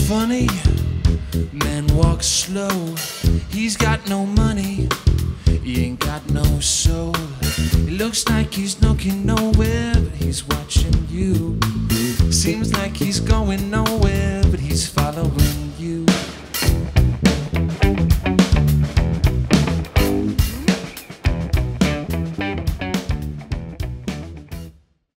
funny, man walks slow. He's got no money, he ain't got no soul. It looks like he's looking nowhere, but he's watching you. Seems like he's going nowhere, but he's following you.